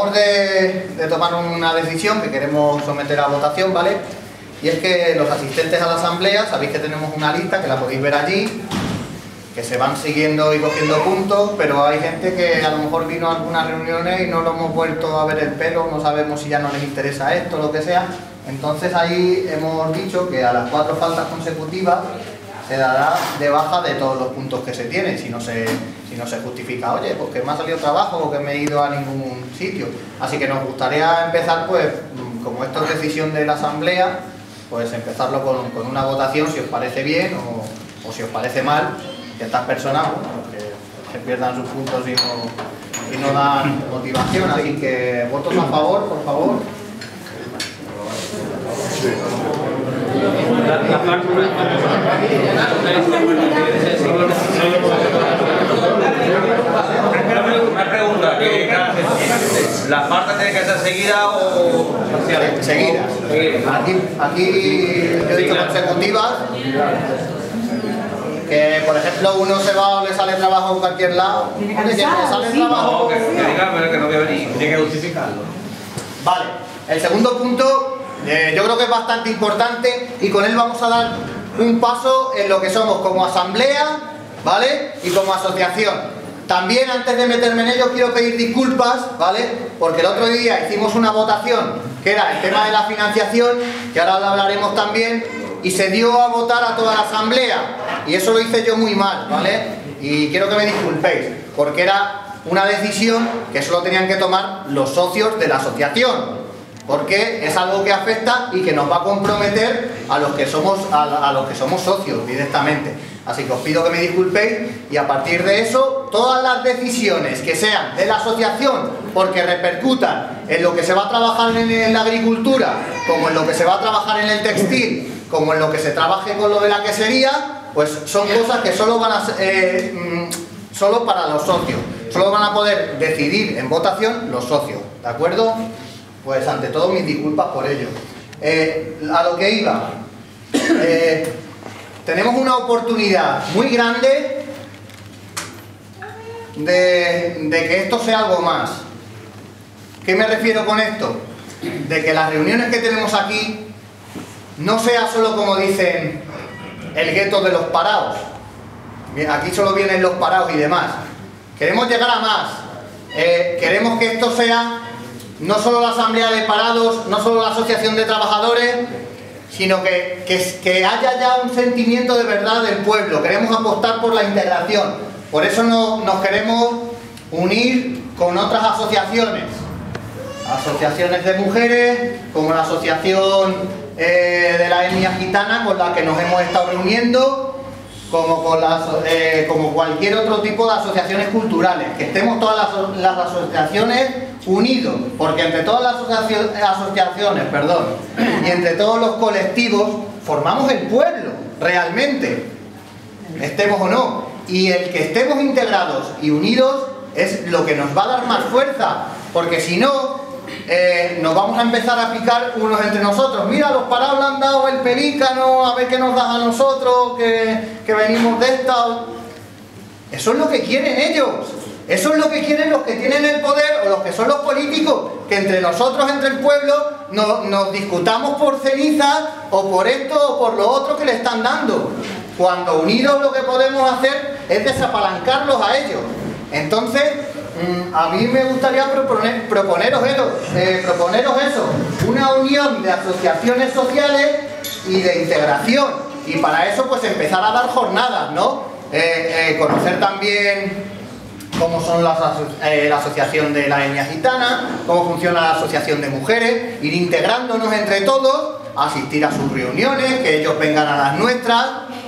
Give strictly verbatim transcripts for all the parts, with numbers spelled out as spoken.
acabamos de, de tomar una decisión que queremos someter a votación, ¿vale? Y es que los asistentes a la asamblea, sabéis que tenemos una lista que la podéis ver allí, que se van siguiendo y cogiendo puntos, pero hay gente que a lo mejor vino a algunas reuniones y no lo hemos vuelto a ver el pelo, no sabemos si ya no les interesa esto, lo que sea. Entonces ahí hemos dicho que a las cuatro faltas consecutivas se dará de baja de todos los puntos que se tienen, si no se, si no se justifica, oye, pues que me ha salido trabajo o que me he ido a ningún sitio. Así que nos gustaría empezar, pues, como esto es decisión de la asamblea, pues empezarlo con, con una votación, si os parece bien o, o si os parece mal, que estas personas, bueno, que se pierdan sus puntos y no, y no dan motivación. Así que votos a favor, por favor. La, la parte... Una pregunta, que ¿la parte tiene que ser seguida o parcial? Seguidas. Aquí, aquí yo he dicho consecutivas. Que, por ejemplo, uno se va o le sale trabajo en cualquier lado. Tiene que le sale trabajo. No, que, que diga, pero que no voy a venir. Tiene que justificarlo. Vale. El segundo punto, eh, yo creo que es bastante importante y con él vamos a dar un paso en lo que somos como asamblea, ¿vale? Y como asociación. También, antes de meterme en ello, quiero pedir disculpas, ¿vale? Porque el otro día hicimos una votación que era el tema de la financiación, que ahora lo hablaremos también, y se dio a votar a toda la asamblea. Y eso lo hice yo muy mal, ¿vale? Y quiero que me disculpéis, porque era una decisión que solo tenían que tomar los socios de la asociación. Porque es algo que afecta y que nos va a comprometer a los que somos, a, a los que somos socios directamente. Así que os pido que me disculpéis y a partir de eso, todas las decisiones que sean de la asociación, porque repercutan en lo que se va a trabajar en la agricultura, como en lo que se va a trabajar en el textil, como en lo que se trabaje con lo de la quesería, pues son cosas que solo van a eh, mmm, solo para los socios. Solo van a poder decidir en votación los socios, ¿de acuerdo? Pues ante todo mis disculpas por ello. Eh, a lo que iba, eh, tenemos una oportunidad muy grande de, de que esto sea algo más. ¿Qué me refiero con esto? De que las reuniones que tenemos aquí no sea solo, como dicen, el gueto de los parados. Aquí solo vienen los parados y demás. Queremos llegar a más. Eh, queremos que esto sea no solo la asamblea de parados, no solo la asociación de trabajadores, sino que, que, que haya ya un sentimiento de verdad del pueblo. Queremos apostar por la integración. Por eso no, nos queremos unir con otras asociaciones. Asociaciones de mujeres, como la asociación eh, de la etnia gitana, con la que nos hemos estado reuniendo, como, con las, eh, como cualquier otro tipo de asociaciones culturales. Que estemos todas las, las asociaciones unidos, porque entre todas las asociaciones, asociaciones perdón, y entre todos los colectivos formamos el pueblo, realmente, estemos o no. Y el que estemos integrados y unidos es lo que nos va a dar más fuerza, porque si no, eh, nos vamos a empezar a picar unos entre nosotros. Mira, los parados le han dado el pelícano, a ver qué nos da a nosotros, que, que venimos de esta. Eso es lo que quieren ellos. Eso es lo que quieren los que tienen el poder o los que son los políticos, que entre nosotros, entre el pueblo, no, nos discutamos por cenizas o por esto o por lo otro que le están dando. Cuando unidos lo que podemos hacer es desapalancarlos a ellos. Entonces, mmm, a mí me gustaría proponer, proponeros, eh, proponeros eso, una unión de asociaciones sociales y de integración. Y para eso, pues empezar a dar jornadas, ¿no? Eh, eh, conocer también cómo son las, eh, la asociación de la etnia gitana, cómo funciona la asociación de mujeres, ir integrándonos entre todos, asistir a sus reuniones, que ellos vengan a las nuestras,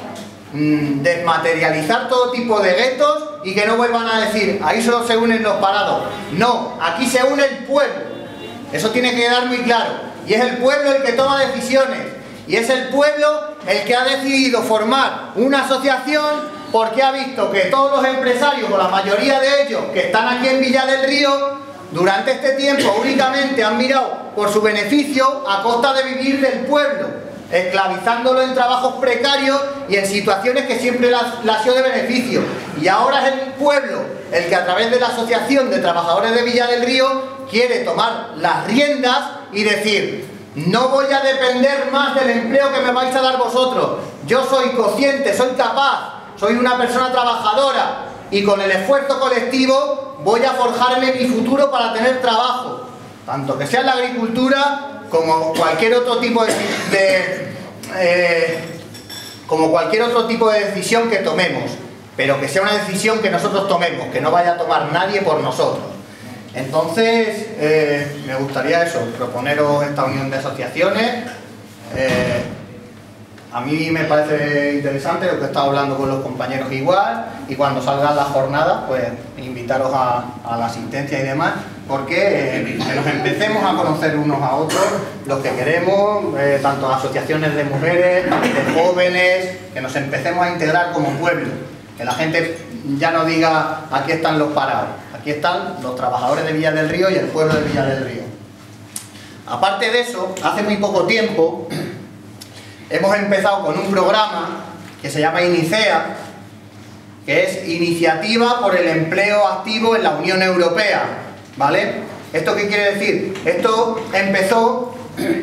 mmm, desmaterializar todo tipo de guetos y que no vuelvan a decir, ahí solo se unen los parados. No, aquí se une el pueblo. Eso tiene que quedar muy claro. Y es el pueblo el que toma decisiones. Y es el pueblo el que ha decidido formar una asociación porque ha visto que todos los empresarios, o la mayoría de ellos, que están aquí en Villa del Río, durante este tiempo únicamente han mirado por su beneficio a costa de vivir del pueblo, esclavizándolo en trabajos precarios y en situaciones que siempre le ha sido de beneficio. Y ahora es el pueblo el que, a través de la Asociación de Trabajadores de Villa del Río, quiere tomar las riendas y decir: no voy a depender más del empleo que me vais a dar vosotros. Yo soy consciente, soy capaz, soy una persona trabajadora y con el esfuerzo colectivo voy a forjarme mi futuro para tener trabajo. Tanto que sea en la agricultura como cualquier otro tipo de... de eh, como cualquier otro tipo de decisión que tomemos. Pero que sea una decisión que nosotros tomemos, que no vaya a tomar nadie por nosotros. Entonces, eh, me gustaría eso, proponeros esta unión de asociaciones. Eh, a mí me parece interesante lo que he estado hablando con los compañeros igual, y cuando salgan las jornadas, pues invitaros a, a la asistencia y demás, porque eh, que nos empecemos a conocer unos a otros, los que queremos, eh, tanto asociaciones de mujeres, de jóvenes, que nos empecemos a integrar como pueblo, que la gente ya no diga: aquí están los parados. Aquí están los trabajadores de Villa del Río y el pueblo de Villa del Río. Aparte de eso, hace muy poco tiempo hemos empezado con un programa que se llama INICEA, que es Iniciativa por el Empleo Activo en la Unión Europea, ¿vale? ¿Esto qué quiere decir? Esto empezó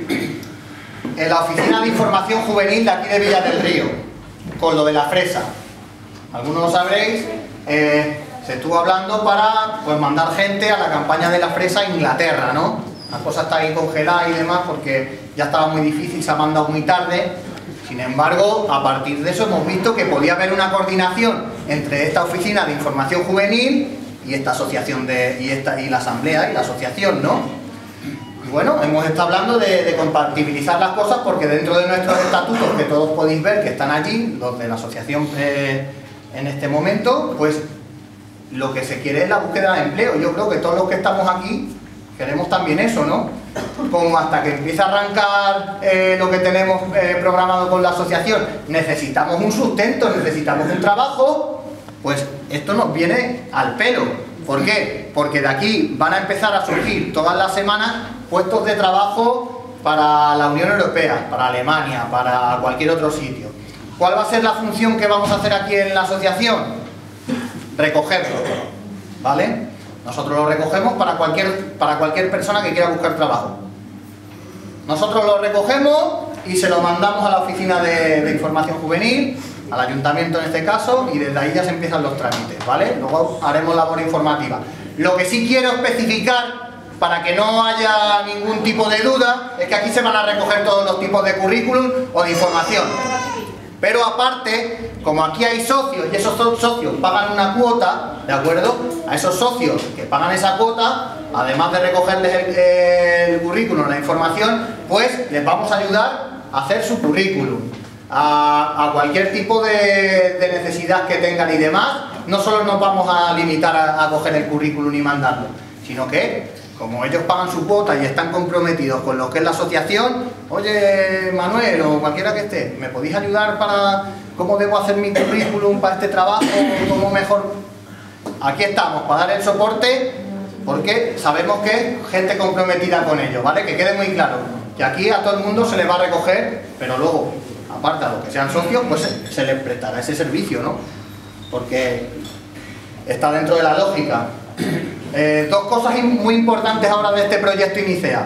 en la Oficina de Información Juvenil de aquí de Villa del Río, con lo de la fresa. Algunos lo sabréis. Eh, se estuvo hablando para pues mandar gente a la campaña de la fresa a Inglaterra, ¿no? La cosa está ahí congelada y demás porque ya estaba muy difícil, se ha mandado muy tarde. Sin embargo, a partir de eso hemos visto que podía haber una coordinación entre esta oficina de información juvenil y esta asociación de, y, esta, y la asamblea y la asociación, ¿no? Y bueno, hemos estado hablando de, de compatibilizar las cosas porque dentro de nuestros estatutos, que todos podéis ver que están allí, los de la asociación eh, en este momento, pues lo que se quiere es la búsqueda de empleo. Yo creo que todos los que estamos aquí queremos también eso, ¿no? Como hasta que empiece a arrancar eh, lo que tenemos eh, programado con la asociación, necesitamos un sustento, necesitamos un trabajo, pues esto nos viene al pelo. ¿Por qué? Porque de aquí van a empezar a surgir todas las semanas puestos de trabajo para la Unión Europea, para Alemania, para cualquier otro sitio. ¿Cuál va a ser la función que vamos a hacer aquí en la asociación? Recogerlo, ¿vale? Nosotros lo recogemos para cualquier, para cualquier persona que quiera buscar trabajo. Nosotros lo recogemos y se lo mandamos a la oficina de, de información juvenil, al ayuntamiento en este caso, y desde ahí ya se empiezan los trámites, ¿vale? Luego haremos labor informativa. Lo que sí quiero especificar, para que no haya ningún tipo de duda, es que aquí se van a recoger todos los tipos de currículum o de información. Pero aparte, como aquí hay socios y esos socios pagan una cuota, ¿de acuerdo? A esos socios que pagan esa cuota, además de recogerles el, el currículum, la información, pues les vamos a ayudar a hacer su currículum. A, a cualquier tipo de, de necesidad que tengan y demás, no solo nos vamos a limitar a, a coger el currículum y mandarlo, sino que, como ellos pagan su cuota y están comprometidos con lo que es la asociación, oye, Manuel o cualquiera que esté, ¿me podéis ayudar para cómo debo hacer mi currículum para este trabajo? ¿Cómo mejor? Aquí estamos para dar el soporte, porque sabemos que es gente comprometida con ello, ¿vale? Que quede muy claro, que aquí a todo el mundo se les va a recoger, pero luego, aparte a los que sean socios, pues se, se les prestará ese servicio, ¿no? Porque está dentro de la lógica. Eh, dos cosas muy importantes ahora de este proyecto INICEA.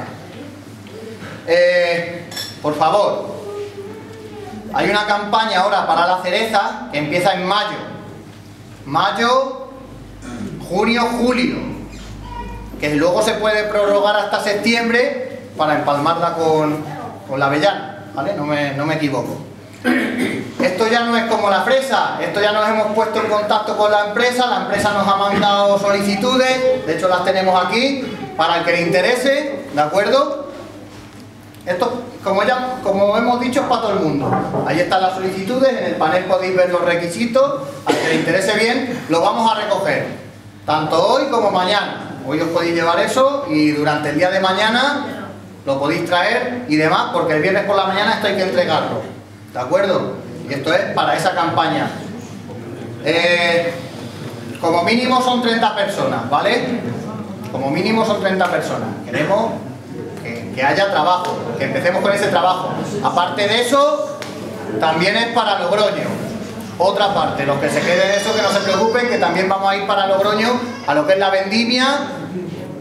Eh, por favor, hay una campaña ahora para la cereza que empieza en mayo. Mayo, junio, julio. Que luego se puede prorrogar hasta septiembre para empalmarla con, con la avellana, ¿vale? No me, no me equivoco. Esto ya no es como la fresa, esto ya nos hemos puesto en contacto con la empresa, la empresa nos ha mandado solicitudes, de hecho las tenemos aquí, para el que le interese, ¿de acuerdo? Esto, como ya como hemos dicho, es para todo el mundo. Ahí están las solicitudes, en el panel podéis ver los requisitos, al que le interese bien, lo vamos a recoger, tanto hoy como mañana. Hoy os podéis llevar eso y durante el día de mañana lo podéis traer y demás, porque el viernes por la mañana esto hay que entregarlo. ¿De acuerdo? Y esto es para esa campaña. Eh, como mínimo son treinta personas, ¿vale? Como mínimo son treinta personas. Queremos que, que haya trabajo, que empecemos con ese trabajo. Aparte de eso, también es para Logroño. Otra parte, los que se queden de eso, que no se preocupen, que también vamos a ir para Logroño, a lo que es la vendimia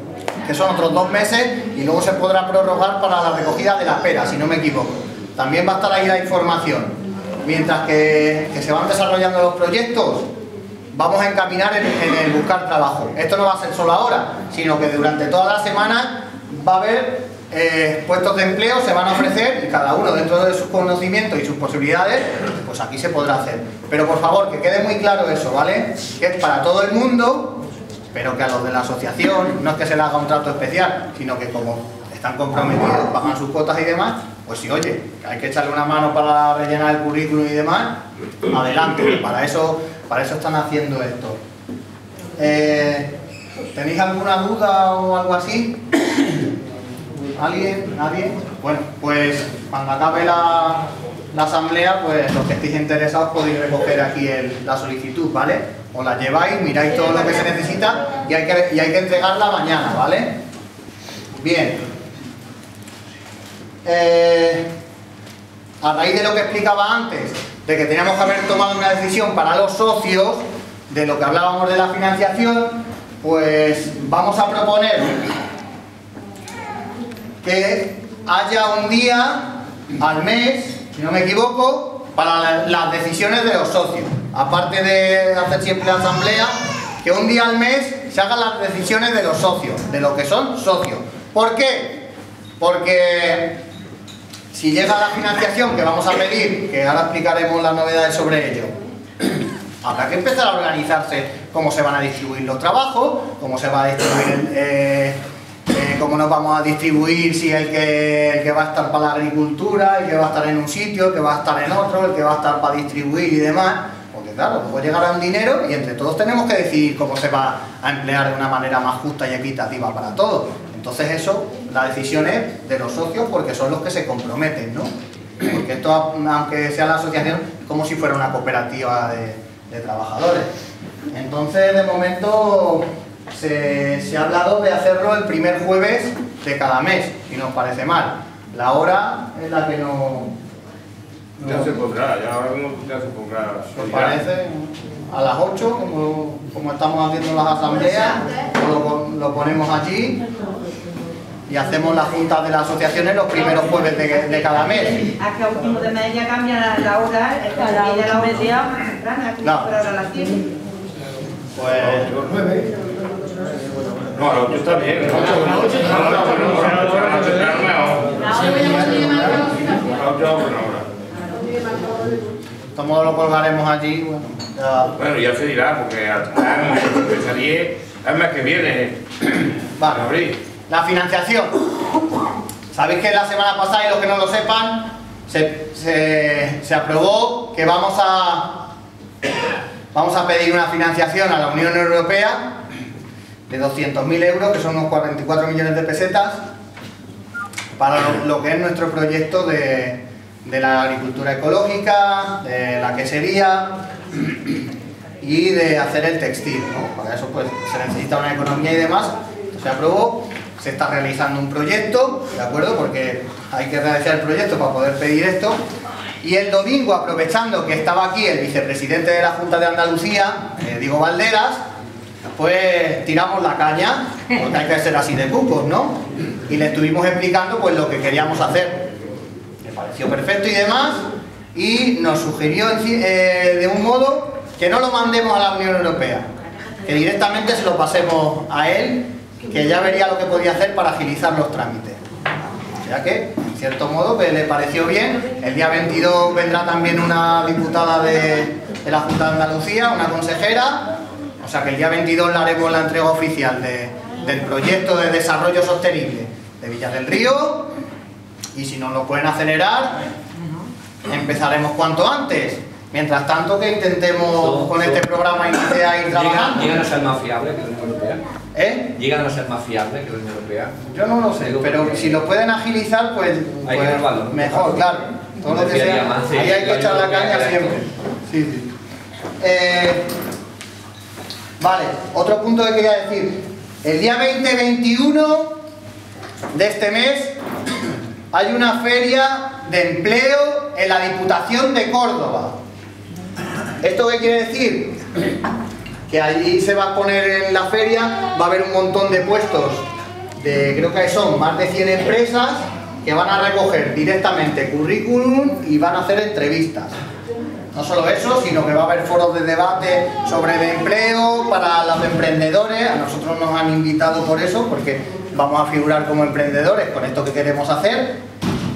que son otros dos meses, y luego se podrá prorrogar para la recogida de la pera, si no me equivoco. También va a estar ahí la información. Mientras que, que se van desarrollando los proyectos, vamos a encaminar en, en el buscar trabajo. Esto no va a ser solo ahora, sino que durante toda la semana va a haber eh, puestos de empleo, se van a ofrecer, y cada uno dentro de sus conocimientos y sus posibilidades, pues aquí se podrá hacer. Pero por favor, que quede muy claro eso, ¿vale? Que es para todo el mundo, pero que a los de la asociación no es que se les haga un trato especial, sino que como están comprometidos, pagan sus cuotas y demás, pues si oye, que hay que echarle una mano para rellenar el currículum y demás, adelante, para eso, para eso están haciendo esto. Eh, ¿Tenéis alguna duda o algo así? ¿Alguien? ¿Nadie? Bueno, pues cuando acabe la, la asamblea, pues los que estéis interesados podéis recoger aquí el, la solicitud, ¿vale? Os la lleváis, miráis todo lo que se necesita y hay que, y hay que entregarla mañana, ¿vale? Bien. Eh, a raíz de lo que explicaba antes, de que teníamos que haber tomado una decisión para los socios, de lo que hablábamos de la financiación, pues vamos a proponer que haya un día al mes, si no me equivoco, para las decisiones de los socios. Aparte de hacer siempre la asamblea, que un día al mes se hagan las decisiones de los socios, de los que son socios. ¿Por qué? Porque si llega la financiación que vamos a pedir, que ahora explicaremos las novedades sobre ello, habrá que empezar a organizarse cómo se van a distribuir los trabajos, cómo se va a distribuir, eh, eh, cómo nos vamos a distribuir, si el que, el que va a estar para la agricultura, el que va a estar en un sitio, el que va a estar en otro, el que va a estar para distribuir y demás. Porque claro, luego llegará un dinero y entre todos tenemos que decidir cómo se va a emplear de una manera más justa y equitativa para todos. Entonces eso, la decisión es de los socios porque son los que se comprometen, ¿no? Porque esto, aunque sea la asociación, es como si fuera una cooperativa de, de trabajadores. Entonces, de momento, se, se ha hablado de hacerlo el primer jueves de cada mes, si nos parece mal. La hora es la que no... no ya se pondrá, ya ahora mismo ya se pondrá. ¿Os parece? A las ocho, como, como estamos haciendo las asambleas, lo, lo ponemos allí y hacemos las juntas de las asociaciones los primeros jueves de, de cada mes. A que a último de mes ya cambia la, la hora, a la hora la media, claro. Ahora a las diez. Pues los nueve. No, a las ocho está bien. A las ocho de todos modos lo colgaremos allí. Bueno, ya, bueno, ya se dirá, porque empezaría el mes que viene. vale. Abril. La financiación. Sabéis que la semana pasada, y los que no lo sepan, se, se, se aprobó que vamos a, vamos a pedir una financiación a la Unión Europea de doscientos mil euros, que son unos cuarenta y cuatro millones de pesetas, para lo, lo que es nuestro proyecto de, de la agricultura ecológica, de la quesería y de hacer el textil, ¿no? Para eso pues se necesita una economía y demás. Se aprobó. Se está realizando un proyecto, ¿de acuerdo? Porque hay que realizar el proyecto para poder pedir esto. Y el domingo, aprovechando que estaba aquí el vicepresidente de la Junta de Andalucía, eh, Diego Valderas, pues tiramos la caña, porque hay que ser así de cucos, ¿no? Y le estuvimos explicando pues lo que queríamos hacer. Le pareció perfecto y demás, y nos sugirió eh, de un modo que no lo mandemos a la Unión Europea, que directamente se lo pasemos a él, que ya vería lo que podía hacer para agilizar los trámites. O sea que, en cierto modo, pues, le pareció bien. El día veintidós vendrá también una diputada de, de la Junta de Andalucía, una consejera. O sea que el día veintidós le haremos la entrega oficial de, del proyecto de desarrollo sostenible de Villar del Río. Y si nos lo pueden acelerar, empezaremos cuanto antes. Mientras tanto, que intentemos so, con so, este programa iniciar a ir trabajando. ¿Llegan a ser más fiables que la Unión Europea? ¿Eh? ¿Llegan a ser más fiables que la Unión Europea? Yo no lo sé, pero si lo pueden agilizar, pues, hay pues que probarlo, mejor, claro. Todo lo que sea, más, sí, ahí hay que echar la caña siempre. Sí, sí. Eh, vale, otro punto que quería decir. El día veinte veintiuno de este mes hay una feria de empleo en la Diputación de Córdoba. ¿Esto qué quiere decir? Que allí se va a poner en la feria, va a haber un montón de puestos de, creo que son más de cien empresas que van a recoger directamente currículum y van a hacer entrevistas. No solo eso, sino que va a haber foros de debate sobre el empleo para los emprendedores. A nosotros nos han invitado por eso, porque vamos a figurar como emprendedores con esto que queremos hacer.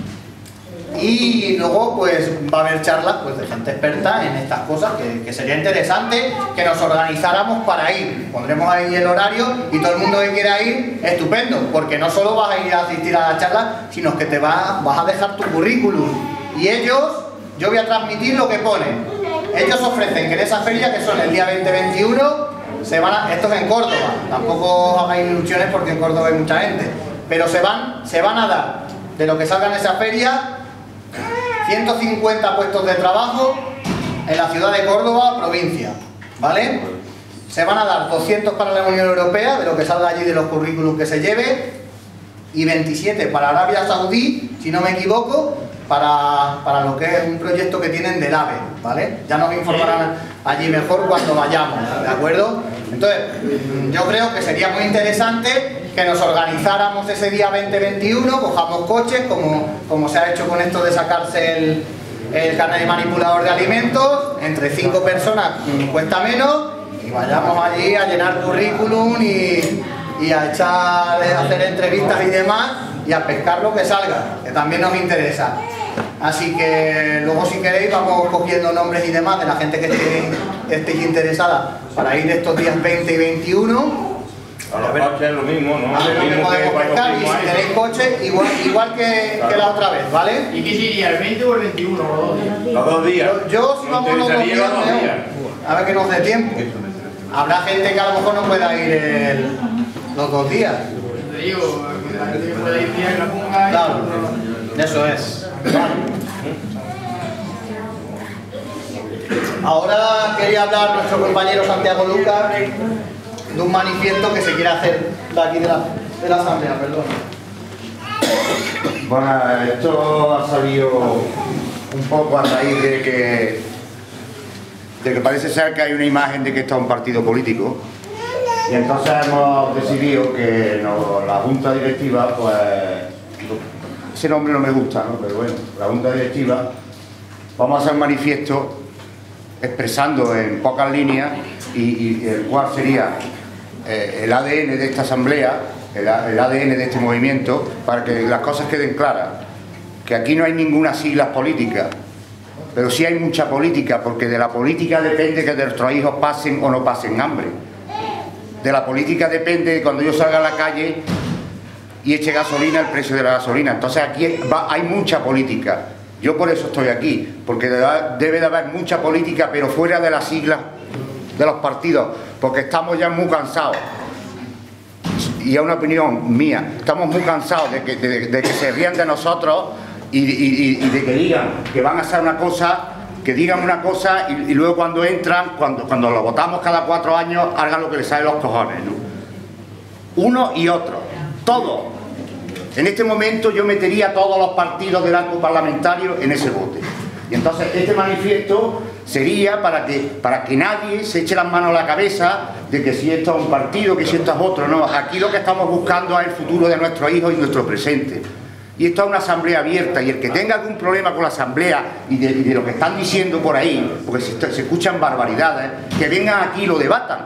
Y luego pues va a haber charlas pues, de gente experta en estas cosas, que, que sería interesante que nos organizáramos para ir. Pondremos ahí el horario y todo el mundo que quiera ir, estupendo, porque no solo vas a ir a asistir a la charla, sino que te va, vas a dejar tu currículum. Y ellos, yo voy a transmitir lo que ponen. Ellos ofrecen que en esa feria, que son el día veinte veintiuno, se van a, esto es en Córdoba, tampoco hagáis ilusiones porque en Córdoba hay mucha gente, pero se van, se van a dar, de lo que salga en esa feria, ciento cincuenta puestos de trabajo en la ciudad de Córdoba, provincia, ¿vale? Se van a dar doscientos para la Unión Europea, de lo que salga allí de los currículums que se lleve, y veintisiete para Arabia Saudí, si no me equivoco, para, para lo que es un proyecto que tienen del AVE, ¿vale? Ya nos informarán allí mejor cuando vayamos, ¿de acuerdo? Entonces, yo creo que sería muy interesante que nos organizáramos ese día veinte veintiuno, cojamos coches, como, como se ha hecho con esto de sacarse el, el carnet de manipulador de alimentos, entre cinco personas cuesta menos, y vayamos allí a llenar currículum y, y a echar, a hacer entrevistas y demás, y a pescar lo que salga, que también nos interesa. Así que luego, si queréis, vamos cogiendo nombres y demás de la gente que esté, estéis interesada para ir estos días veinte y veintiuno. A los coches es lo mismo, ¿no? A ver Lo dónde mismo que podemos para pescar, los y si mismos tenéis años. coche, igual, igual que, que la otra vez, ¿vale? ¿Y qué sería, el veinte o el veintiuno? Los dos días. Los dos días. Yo, yo si ¿Nos vamos los dos interesaría días, los dos Leo, días? a ver que nos dé tiempo. Habrá gente que a lo mejor no pueda ir el- los dos días. Te digo, que la gente que pueda ir bien, que la ponga. y- Claro, eso es. Vale. Ahora quería hablar nuestro compañero Santiago Lucas de un manifiesto que se quiere hacer de aquí de la, de la asamblea, perdón. Bueno, esto ha salido un poco a raíz de que, de que parece ser que hay una imagen de que esto es un partido político, y entonces hemos decidido que no- la Junta Directiva, pues, ese nombre no me gusta, ¿no? Pero bueno, la Junta Directiva, vamos a hacer un manifiesto expresando en pocas líneas y, y el cual sería eh, el A D N de esta asamblea, el, A- el A D N de este movimiento, para que las cosas queden claras, que aquí no hay ninguna siglas políticas, pero sí hay mucha política, porque de la política depende que nuestros hijos pasen o no pasen hambre. De la política depende de cuando yo salga a la calle y eche gasolina, el precio de la gasolina. Entonces aquí va- hay mucha política. Yo por eso estoy aquí, porque debe, debe de haber mucha política, pero fuera de las siglas de los partidos, porque estamos ya muy cansados. Y es una opinión mía, estamos muy cansados de que, de, de que se rían de nosotros y, y- y de que digan que van a hacer una cosa, que digan una cosa y, y luego cuando entran, cuando, cuando lo votamos cada cuatro años, hagan lo que les sale los cojones, ¿no? Uno y otro, todos. En este momento yo metería a todos los partidos del arco parlamentario en ese bote. Y entonces este manifiesto sería para que, para que nadie se eche las manos a la cabeza de que si esto es un partido, que si esto es otro. No, aquí lo que estamos buscando es el futuro de nuestros hijos y nuestro presente. Y esto es una asamblea abierta, y el que tenga algún problema con la asamblea y de, y de lo que están diciendo por ahí, porque se, se escuchan barbaridades, que vengan aquí y lo debatan.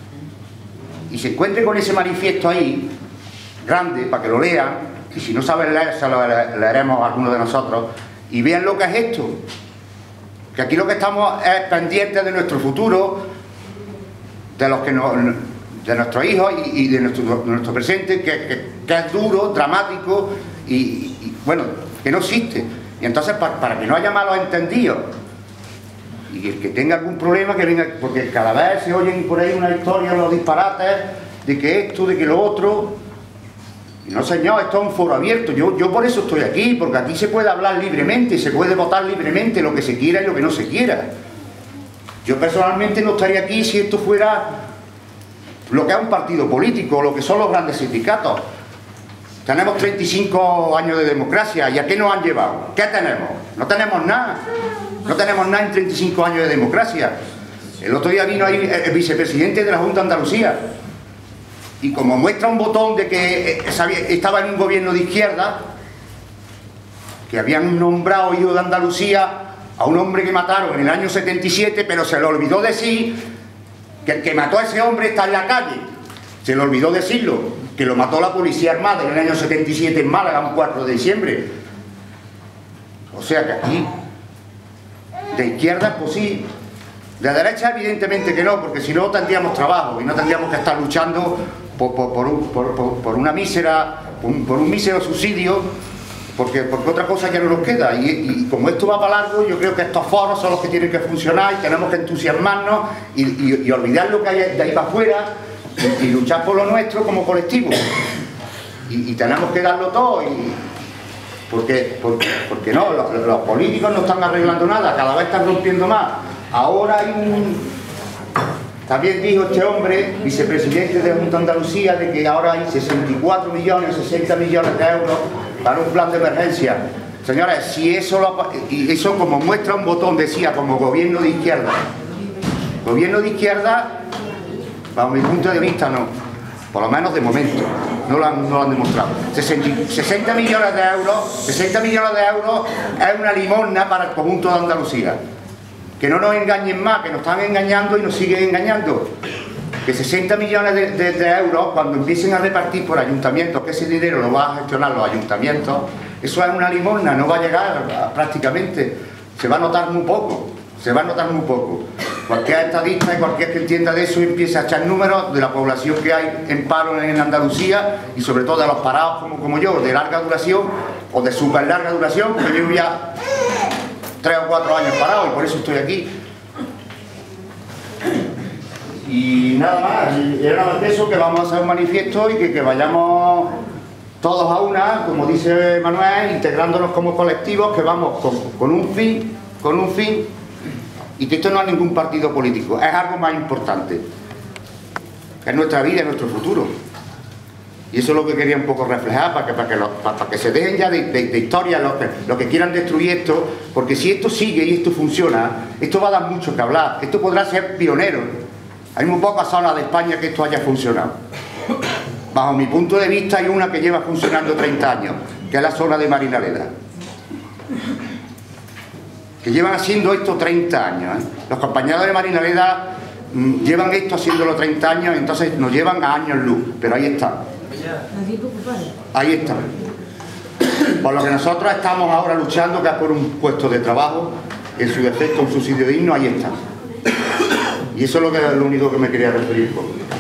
Y se encuentren con ese manifiesto ahí, grande, para que lo lean, y si no saben leer, se lo le- leeremos a algunos de nosotros, y vean lo que es esto. Que aquí lo que estamos es pendientes de nuestro futuro, de los que nos, de nuestros hijos y, y de, nuestro, de nuestro presente, que, que, que es duro, dramático y, y, bueno, que no existe. Y entonces para, para que no haya malos entendidos y el que tenga algún problema que venga, porque cada vez se oyen por ahí una historia, los disparates de que esto, de que lo otro. Y no, señor, esto es un foro abierto. Yo, yo por eso estoy aquí, porque aquí se puede hablar libremente, se puede votar libremente lo que se quiera y lo que no se quiera. Yo personalmente no estaría aquí si esto fuera lo que es un partido político, lo que son los grandes sindicatos. Tenemos treinta y cinco años de democracia, ¿y a qué nos han llevado? ¿Qué tenemos? No tenemos nada. No tenemos nada en treinta y cinco años de democracia. El otro día vino ahí el vicepresidente de la Junta de Andalucía y como muestra un botón de que eh, sabía, estaba en un gobierno de izquierda, que habían nombrado hijo de Andalucía a un hombre que mataron en el año setenta y siete, pero se le olvidó decir que el que mató a ese hombre está en la calle. Se le olvidó decirlo, que lo mató la Policía Armada en el año setenta y siete en Málaga, un cuatro de diciembre. O sea que aquí, de izquierda, pues sí. De derecha, evidentemente que no, porque si no tendríamos trabajo y no tendríamos que estar luchando por, por, por, un, por, por, por una mísera, por un, por un mísero subsidio, porque, porque otra cosa ya no nos queda. Y, y como esto va para largo, yo creo que estos foros son los que tienen que funcionar y tenemos que entusiasmarnos y, y, y olvidar lo que hay de ahí para afuera y, y luchar por lo nuestro como colectivo. Y, y tenemos que darlo todo. Y, porque, porque, porque no, los, los políticos no están arreglando nada, cada vez están rompiendo más. Ahora hay un... También dijo este hombre, vicepresidente de la Junta de Andalucía, de que ahora hay sesenta y cuatro millones, sesenta millones de euros para un plan de emergencia. Señores, si eso, lo, y eso como muestra un botón, decía, como gobierno de izquierda. Gobierno de izquierda, bajo mi punto de vista, no. Por lo menos de momento. No lo han, no lo han demostrado. sesenta millones de euros, sesenta millones de euros es una limosna para el conjunto de Andalucía. Que no nos engañen más, que nos están engañando y nos siguen engañando. Que sesenta millones de, de, de euros, cuando empiecen a repartir por ayuntamientos, que ese dinero lo van a gestionar los ayuntamientos, eso es una limosna, no va a llegar a, prácticamente. Se va a notar muy poco, se va a notar muy poco. Cualquier estadista y cualquier que entienda de eso empieza a echar números de la población que hay en paro en Andalucía y sobre todo de los parados como, como yo, de larga duración o de súper larga duración, porque yo ya tres o cuatro años parado y por eso estoy aquí. Y nada más, y era nada más de eso, que vamos a hacer un manifiesto y que, que vayamos todos a una, como dice Manuel, integrándonos como colectivos, que vamos con, con un fin, con un fin, y que esto no es ningún partido político, es algo más importante, que es nuestra vida y nuestro futuro. Y eso es lo que quería un poco reflejar, para que, para que, lo, para, para que se dejen ya de, de, de historias los que, los que quieran destruir esto, porque si esto sigue y esto funciona, esto va a dar mucho que hablar, esto podrá ser pionero. Hay muy pocas zonas de España que esto haya funcionado. Bajo mi punto de vista hay una que lleva funcionando treinta años, que es la zona de Marinaleda. Que llevan haciendo esto treinta años. ¿eh? Los compañeros de Marinaleda mmm, llevan esto haciéndolo treinta años, entonces nos llevan a años luz, pero ahí está. Ahí está. Por lo que nosotros estamos ahora luchando, que es por un puesto de trabajo, en su defecto un subsidio digno, ahí está. Y eso es lo, que, lo único que me quería referir. Por